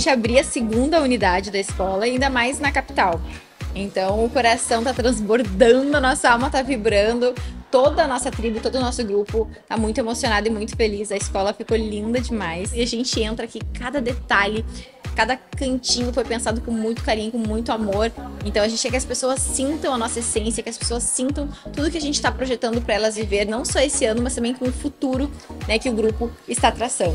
gente abrir a segunda unidade da escola, ainda mais na capital. Então o coração tá transbordando, a nossa alma tá vibrando, toda a nossa tribo, todo o nosso grupo tá muito emocionado e muito feliz. A escola ficou linda demais e a gente entra aqui, cada detalhe, cada cantinho foi pensado com muito carinho, com muito amor. Então a gente quer que as pessoas sintam a nossa essência, que as pessoas sintam tudo que a gente está projetando para elas viver, não só esse ano, mas também com o futuro, né, que o grupo está traçando.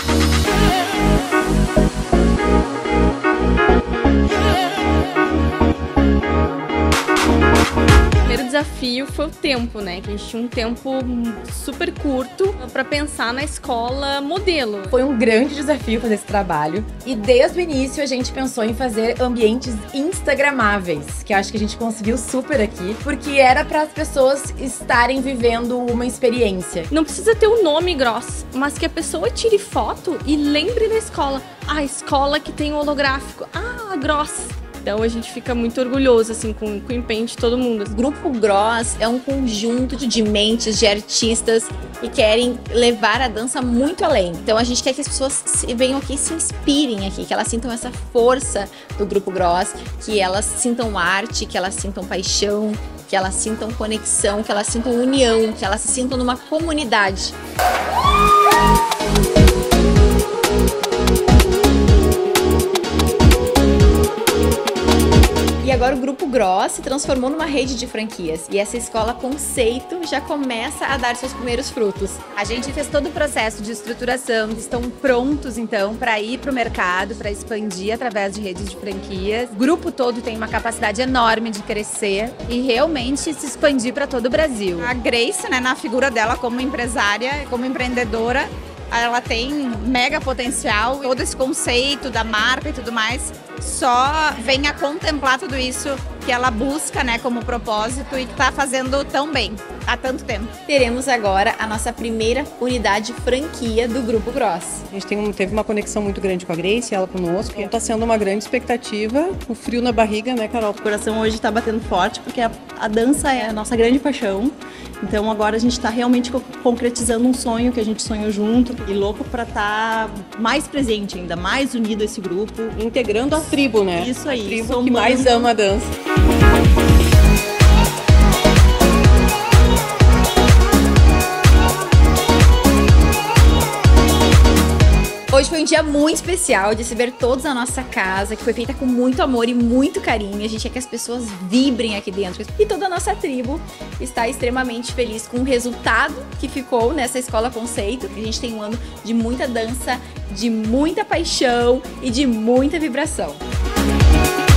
O primeiro desafio foi o tempo, né? Que a gente tinha um tempo super curto para pensar na escola modelo. Foi um grande desafio fazer esse trabalho e desde o início a gente pensou em fazer ambientes instagramáveis, que acho que a gente conseguiu super aqui, porque era para as pessoas estarem vivendo uma experiência. Não precisa ter um nome grosso, mas que a pessoa tire foto e lembre da escola. A escola que tem o holográfico. Ah, Gross. Então a gente fica muito orgulhoso assim com o empenho de todo mundo. O Grupo Gross é um conjunto de mentes, de artistas que querem levar a dança muito além. Então a gente quer que as pessoas venham aqui e se inspirem aqui, que elas sintam essa força do Grupo Gross, que elas sintam arte, que elas sintam paixão, que elas sintam conexão, que elas sintam união, que elas se sintam numa comunidade. E agora o Grupo Gross se transformou numa rede de franquias e essa escola conceito já começa a dar seus primeiros frutos. A gente fez todo o processo de estruturação, estão prontos então para ir para o mercado, para expandir através de redes de franquias. O grupo todo tem uma capacidade enorme de crescer e realmente se expandir para todo o Brasil. A Grace, né, na figura dela como empresária, como empreendedora, ela tem mega potencial, todo esse conceito da marca e tudo mais, só vem a contemplar tudo isso que ela busca, né, como propósito e que está fazendo tão bem há tanto tempo. Teremos agora a nossa primeira unidade franquia do Grupo Gross. A gente teve uma conexão muito grande com a Grace, ela conosco, e está sendo uma grande expectativa, o frio na barriga, né, Carol? O coração hoje está batendo forte porque a dança é a nossa grande paixão. Então agora a gente está realmente concretizando um sonho que a gente sonhou junto e louco para estar mais presente ainda, mais unido a esse grupo. Integrando a tribo, né? Isso aí. A tribo que mais ama a dança. Hoje foi um dia muito especial de receber todos na nossa casa, que foi feita com muito amor e muito carinho. A gente quer que as pessoas vibrem aqui dentro. E toda a nossa tribo está extremamente feliz com o resultado que ficou nessa escola conceito. A gente tem um ano de muita dança, de muita paixão e de muita vibração.